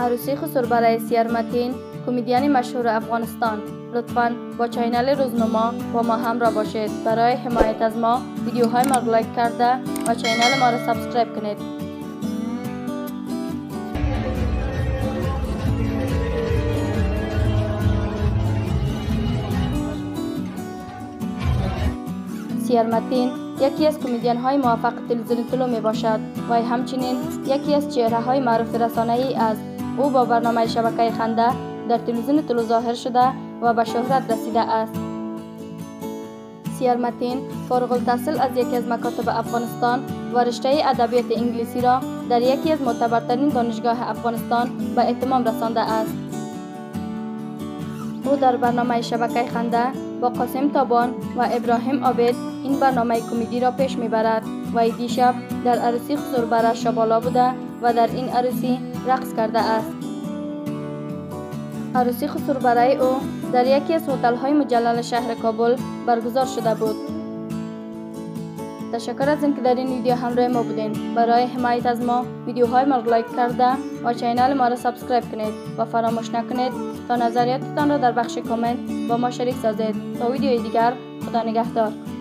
عروسی خسر برای سیرمتین، کمدین مشهور افغانستان. لطفاً با چینل روزنما با ما همراه باشید. برای حمایت از ما ویدیوهای ما را لایک کرده و چینل ما را سابسکرایب کنید. سیرمتین یکی از کمدین های موفق تلویزیون طلو می باشد و همچنین یکی از چهره های معروف رسانه‌ای است. او با برنامه شبکه خنده در تلویزیون طلو ظاهر شده و به شهرت رسیده است. سیرمتین فارغ التحصیل از یکی از مکاتب افغانستان و رشته ادبیات انگلیسی را در یکی از معتبرترین دانشگاه افغانستان به اتمام رسانده است. او در برنامه شبکه خنده با قاسم تابان و ابراهیم عابد این برنامه کمدی را پیش میبرد و دیشب در عروسی خسر برای شبالا بوده و در این عروسی رقص کرده است. عروسی خسر برای او در یکی از هتل‌های مجلل شهر کابل برگزار شده بود. تشکر از اینکه در این ویدیو همراه ما بودین. برای حمایت از ما ویدیوهای ما را لایک کرده و چینل ما را سابسکرایب کنید و فراموش نکنید تا نظریاتتان را در بخش کامنت با ما شریک سازید. تا ویدیوی دیگر، خدا نگهدار.